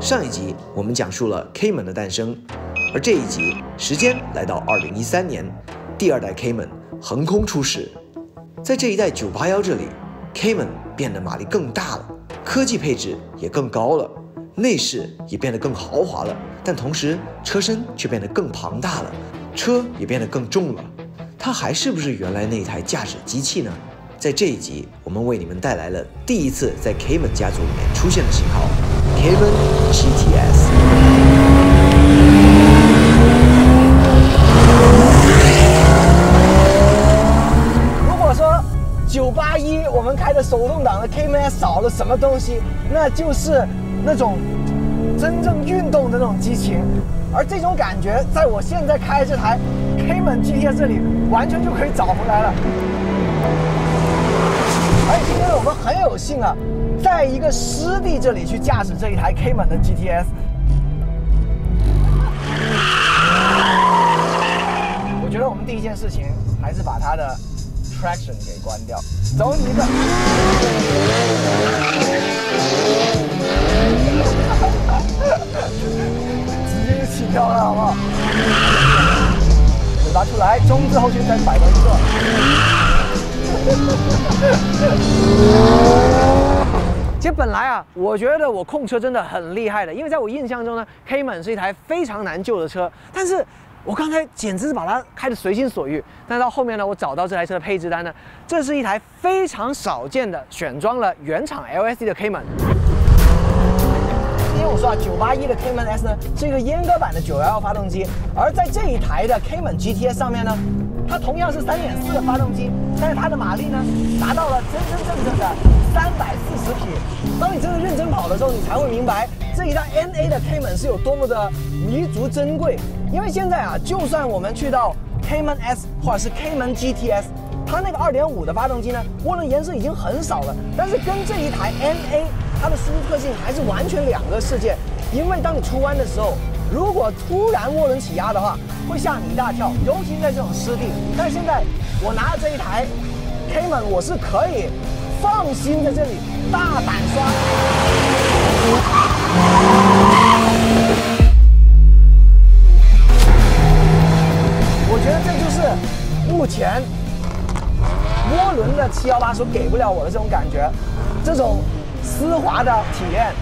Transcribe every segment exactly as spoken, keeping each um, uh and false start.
上一集我们讲述了 Cayman 的诞生，而这一集时间来到二零一三年，第二代 Cayman 横空出世。在这一代九八一这里 ，Cayman 变得马力更大了，科技配置也更高了，内饰也变得更豪华了，但同时车身却变得更庞大了，车也变得更重了。它还是不是原来那台驾驶机器呢？在这一集，我们为你们带来了第一次在 Cayman 家族里面出现的型号 Cayman G T S。 如果说九八一我们开的手动挡的 Cayman S 少了什么东西，那就是那种真正运动的那种激情。而这种感觉，在我现在开的这台 Cayman G T S 这里完全就可以找回来了。而且今天我们很有幸啊，在一个湿地这里去驾驶这一台 Cayman 的 G T S。我觉得我们第一件事情还是把它的 traction 给关掉，走你一个。直接就起跳了，好不好？嘴巴出来，中置后悬再摆动一个。其实本来啊，我觉得我控车真的很厉害的，因为在我印象中呢 ，Cayman 是一台非常难救的车，但是我刚才简直是把它开得随心所欲。但到后面呢，我找到这台车的配置单呢，这是一台非常少见的选装了原厂 L S D 的 Cayman。因为我说啊，九八一的 Cayman S 呢是一个阉割版的九一一发动机，而在这一台的 Cayman G T S 上面呢，它同样是三点四的发动机，但是它的马力呢达到了真真正正的三百四十匹。当你真的认真跑的时候，你才会明白这一代 N A 的 Cayman 是有多么的弥足珍贵。因为现在啊，就算我们去到 Cayman S 或者是 Cayman G T S， 它那个 二点五 的发动机呢，涡轮延时已经很少了，但是跟这一台 N A 它的输出特性还是完全两个世界。因为当你出弯的时候，如果突然涡轮起压的话，会吓你一大跳，尤其在这种湿地。但是现在我拿着这一台 Cayman， 我是可以放心在这里大胆刷。我觉得这就是目前涡轮的七一八所给不了我的这种感觉，这种丝滑的体验。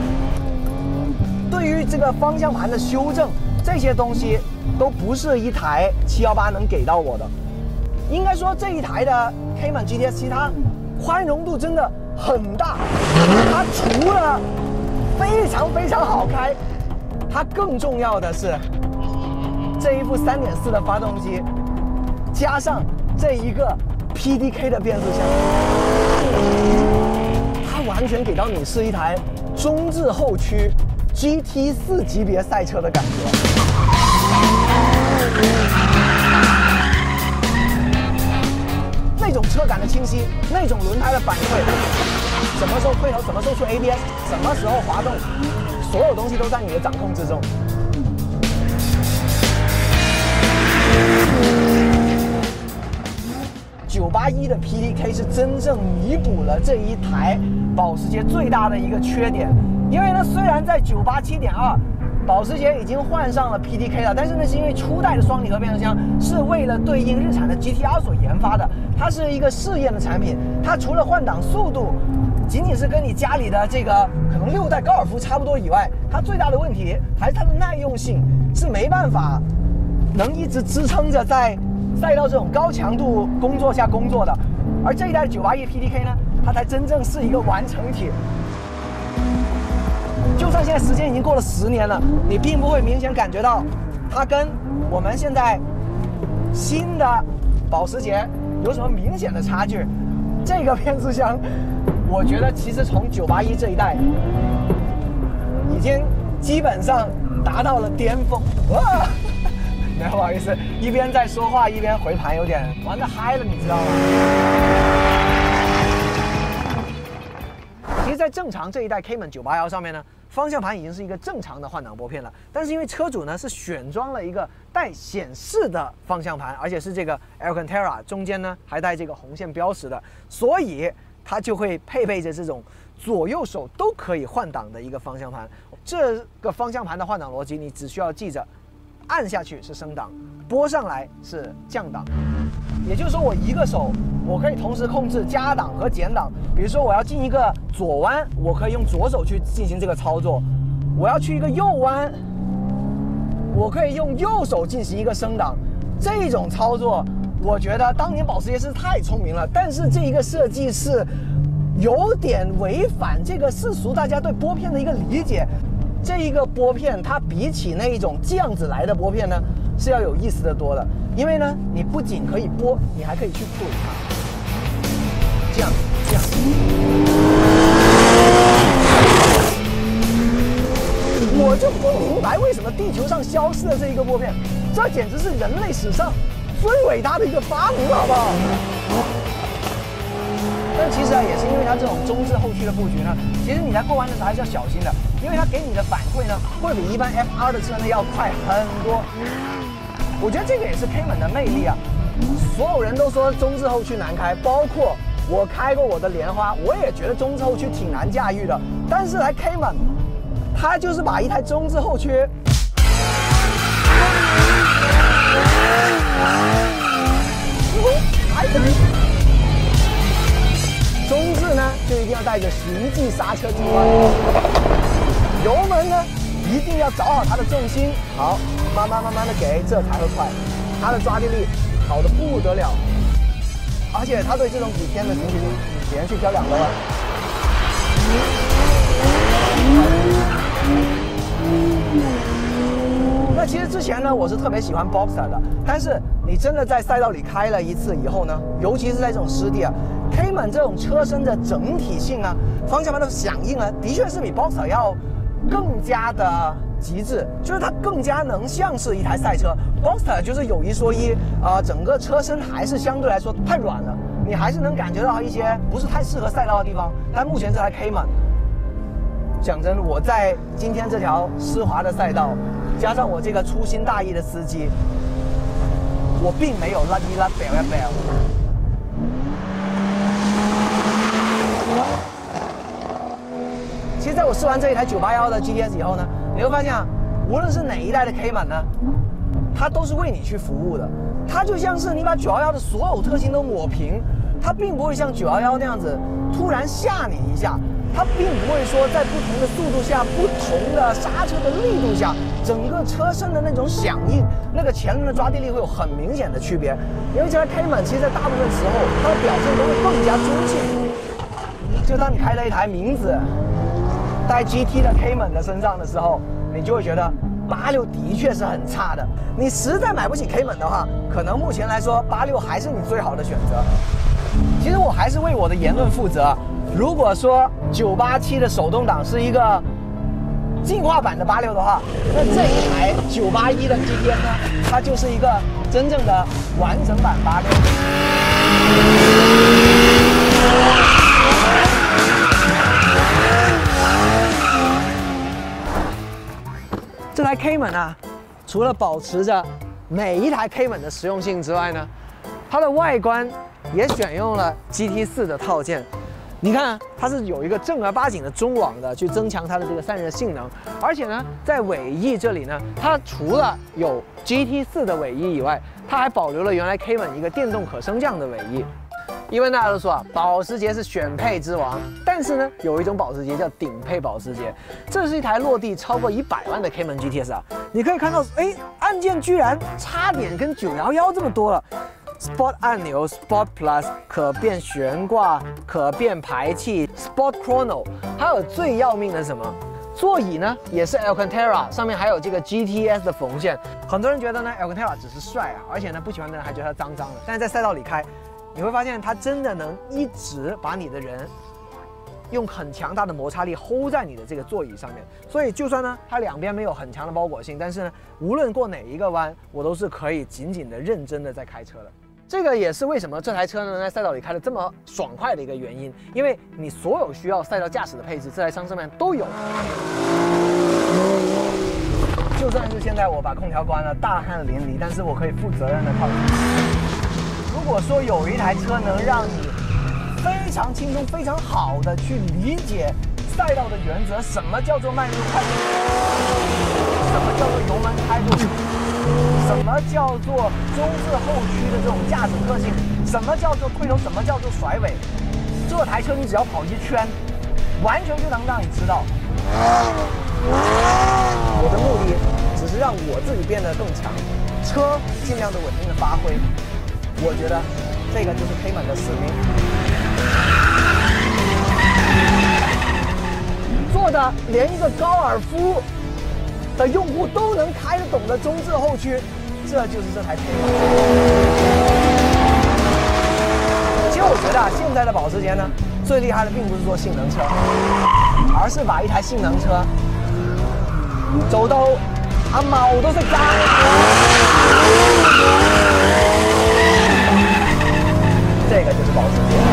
对于这个方向盘的修正，这些东西都不是一台七一八能给到我的。应该说这一台的 Cayman G T S 它宽容度真的很大，它除了非常非常好开，它更重要的是这一副三点四的发动机，加上这一个 P D K 的变速箱，它完全给到你是一台中置后驱 G T 四 级别赛车的感觉。那种车感的清晰，那种轮胎的反馈，什么时候推头，什么时候出 A B S， 什么时候滑动，所有东西都在你的掌控之中。九八一的 P D K 是真正弥补了这一台保时捷最大的一个缺点，因为呢，虽然在九八 七点二，保时捷已经换上了 P D K 了，但是呢，是因为初代的双离合变速箱是为了对应日产的 G T R 所研发的，它是一个试验的产品，它除了换挡速度仅仅是跟你家里的这个可能六代高尔夫差不多以外，它最大的问题还是它的耐用性是没办法能一直支撑着在赛道这种高强度工作下工作的，而这一代的九八一 P D K 呢，它才真正是一个完成体。就算现在时间已经过了十年了，你并不会明显感觉到它跟我们现在新的保时捷有什么明显的差距。这个变速箱，我觉得其实从九八一这一代已经基本上达到了巅峰。哇！没有，不好意思，一边在说话一边回盘，有点玩得嗨了，你知道吗？其实，在正常这一代 Cayman 九八一上面呢，方向盘已经是一个正常的换挡拨片了，但是因为车主呢是选装了一个带显示的方向盘，而且是这个 Alcantara 中间呢还带这个红线标识的，所以它就会配备着这种左右手都可以换挡的一个方向盘。这个方向盘的换挡逻辑，你只需要记着，按下去是升档，拨上来是降档。也就是说，我一个手我可以同时控制加档和减档。比如说，我要进一个左弯，我可以用左手去进行这个操作；我要去一个右弯，我可以用右手进行一个升档。这种操作，我觉得当年保时捷是太聪明了，但是这一个设计是有点违反这个世俗大家对拨片的一个理解。这一个拨片，它比起那一种这样子来的拨片呢，是要有意思的多的。因为呢，你不仅可以拨，你还可以去 pull 它，这样这样。我就不明白为什么地球上消失了这一个拨片，这简直是人类史上最伟大的一个发明，好不好？但其实啊，也是因为它这种中置后驱的布局呢，其实你在过弯的时候还是要小心的，因为它给你的反馈呢，会比一般 F R 的车呢要快很多。我觉得这个也是 Cayman 的魅力啊！所有人都说中置后驱难开，包括我开过我的莲花，我也觉得中置后驱挺难驾驭的。但是来 Cayman， 它就是把一台中置后驱，还可以。中置呢，就一定要带着循迹刹车进弯，油门呢一定要找好它的重心，好，慢慢慢慢的给，这才会快。它的抓地力好的不得了，而且它对这种底片的行驶你连续飘两个弯。那其实之前呢，我是特别喜欢 Boxster 的，但是你真的在赛道里开了一次以后呢，尤其是在这种湿地啊 ，Cayman 这种车身的整体性啊，方向盘的响应啊，的确是比 Boxster 要更加的极致，就是它更加能像是一台赛车。Boxster 就是有一说一，啊、呃，整个车身还是相对来说太软了，你还是能感觉到一些不是太适合赛道的地方。但目前这台 Cayman， 讲真，我在今天这条湿滑的赛道，加上我这个粗心大意的司机，我并没有拉一拉表呀表。其实，在我试完这一台九八一的 G T S 以后呢，你会发现啊，无论是哪一代的 Cayman 呢，它都是为你去服务的。它就像是你把九一一的所有特性都抹平，它并不会像九一一那样子突然吓你一下。它并不会说在不同的速度下、不同的刹车的力度下，整个车身的那种响应，那个前轮的抓地力会有很明显的区别。因为这台 Cayman 其实在大部分时候，它的表现都会更加中性。就当你开了一台名字带 G T 的 Cayman 的身上的时候，你就会觉得八六的确是很差的。你实在买不起 Cayman 的话，可能目前来说八六还是你最好的选择。其实我还是为我的言论负责。如果说九八七的手动挡是一个进化版的八六的话，那这一台九八一的 G T S 呢，它就是一个真正的完整版八六。这台 Cayman 啊，除了保持着每一台 Cayman 的实用性之外呢，它的外观也选用了 G T 四的套件。你看啊，它是有一个正儿八经的中网的，去增强它的这个散热性能。而且呢，在尾翼这里呢，它除了有 G T 四的尾翼以外，它还保留了原来 Cayman 一个电动可升降的尾翼。因为大家都说啊，保时捷是选配之王，但是呢，有一种保时捷叫顶配保时捷。这是一台落地超过一百万的 Cayman G T S 啊，你可以看到，哎，按键居然差点跟九一一这么多了。Sport 按钮 ，Sport Plus 可变悬挂、可变排气 ，Sport Chrono， 还有最要命的是什么？座椅呢也是 Alcantara， 上面还有这个 G T S 的缝线。很多人觉得呢 Alcantara 只是帅啊，而且呢不喜欢的人还觉得它脏脏的。但是在赛道里开，你会发现它真的能一直把你的人用很强大的摩擦力 hold 在你的这个座椅上面。所以就算呢它两边没有很强的包裹性，但是呢无论过哪一个弯，我都是可以紧紧的认真的在开车的。这个也是为什么这台车呢在赛道里开得这么爽快的一个原因，因为你所有需要赛道驾驶的配置，这台车上面都有。就算是现在我把空调关了，大汗淋漓，但是我可以负责任的靠近。如果说有一台车能让你非常轻松、非常好的去理解赛道的原则，什么叫做慢入快进，什么叫做油门开度，什么叫做中置后驱的这种驾驶特性，什么叫做推头，什么叫做甩尾。这台车你只要跑一圈，完全就能让你知道。我的目的只是让我自己变得更强，车尽量的稳定的发挥。我觉得这个就是 Cayman 的使命。做的连一个高尔夫的用户都能开得懂的中置后驱，这就是这台 Cayman。其实我觉得啊，现在的保时捷呢，最厉害的并不是做性能车，而是把一台性能车走到阿毛都識爭。這個就是保時捷。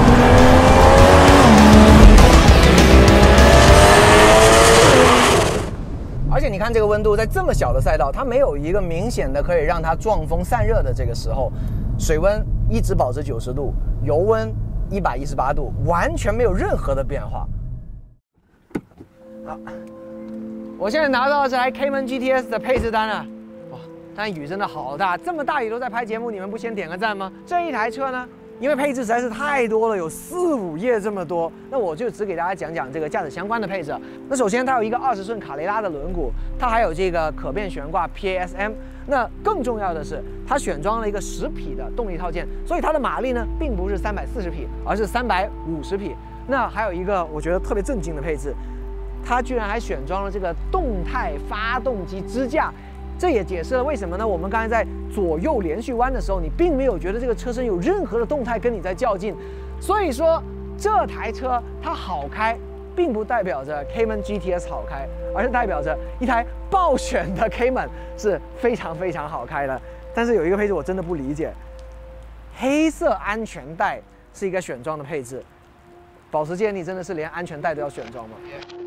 而且你看这个温度，在这么小的赛道，它没有一个明显的可以让它撞风散热的这个时候，水温一直保持九十度，油温一百一十八度，完全没有任何的变化。好。我现在拿到这台 Cayman G T S 的配置单了，哇！但雨真的好大，这么大雨都在拍节目，你们不先点个赞吗？这一台车呢，因为配置实在是太多了，有四五页这么多，那我就只给大家讲讲这个驾驶相关的配置。那首先它有一个二十寸卡雷拉的轮毂，它还有这个可变悬挂 P A S M。那更重要的是，它选装了一个十匹的动力套件，所以它的马力呢，并不是三百四十匹，而是三百五十匹。那还有一个我觉得特别震惊的配置。它居然还选装了这个动态发动机支架，这也解释了为什么呢？我们刚才在左右连续弯的时候，你并没有觉得这个车身有任何的动态跟你在较劲。所以说，这台车它好开，并不代表着 Cayman G T S 好开，而是代表着一台爆选的 Cayman 是非常非常好开的。但是有一个配置我真的不理解，黑色安全带是一个选装的配置，保时捷你真的是连安全带都要选装吗？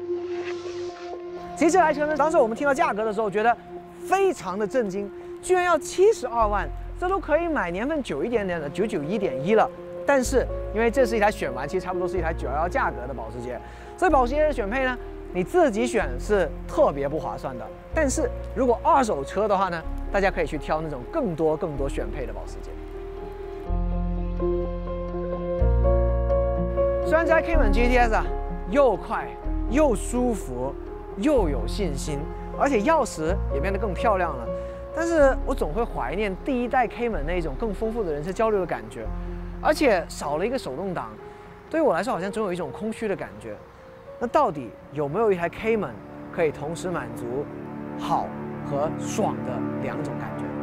其实这台车呢，当时我们听到价格的时候，觉得非常的震惊，居然要七十二万，这都可以买年份久一点点的九九一点一了。但是因为这是一台选完，其实差不多是一台九一一价格的保时捷，所以保时捷的选配呢，你自己选是特别不划算的。但是如果二手车的话呢，大家可以去挑那种更多更多选配的保时捷。虽然这台 Cayman G T S 啊，又快又舒服。又有信心，而且钥匙也变得更漂亮了。但是我总会怀念第一代 Cayman 那种更丰富的人车交流的感觉，而且少了一个手动挡，对于我来说好像总有一种空虚的感觉。那到底有没有一台 Cayman 可以同时满足好和爽的两种感觉？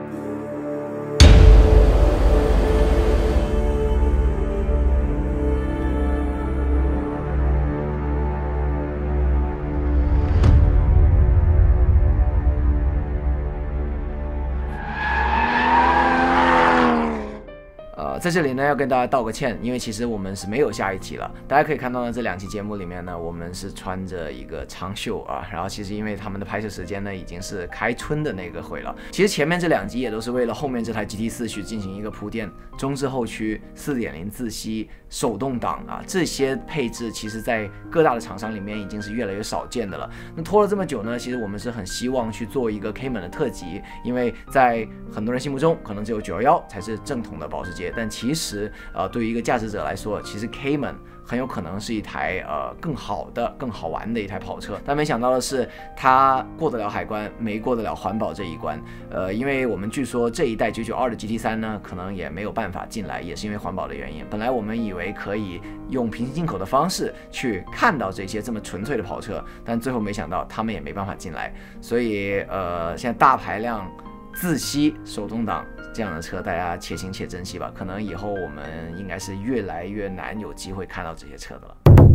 在这里呢，要跟大家道个歉，因为其实我们是没有下一集了。大家可以看到呢，这两期节目里面呢，我们是穿着一个长袖啊，然后其实因为他们的拍摄时间呢，已经是开春的那个会了。其实前面这两集也都是为了后面这台 G T 四去进行一个铺垫，中置后驱、四点零自吸、手动挡啊，这些配置其实在各大的厂商里面已经是越来越少见的了。那拖了这么久呢，其实我们是很希望去做一个 Cayman 的特辑，因为在很多人心目中，可能只有九一一才是正统的保时捷，但其实，呃，对于一个驾驶者来说，其实 Cayman 很有可能是一台呃更好的、更好玩的一台跑车。但没想到的是，它过得了海关，没过得了环保这一关。呃，因为我们据说这一代九九二的 G T 三呢，可能也没有办法进来，也是因为环保的原因。本来我们以为可以用平行进口的方式去看到这些这么纯粹的跑车，但最后没想到他们也没办法进来。所以，呃，现在大排量自吸手动挡这样的车，大家且行且珍惜吧。可能以后我们应该是越来越难有机会看到这些车的了。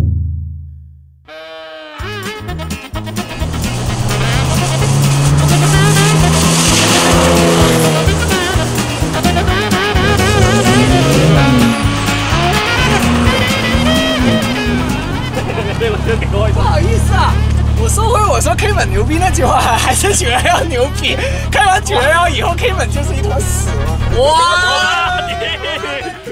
不好意思啊，我收回我说 Cayman 牛逼那句话，还是九一一牛逼。开完九一一以后 ，Cayman 就是一坨屎了。哇！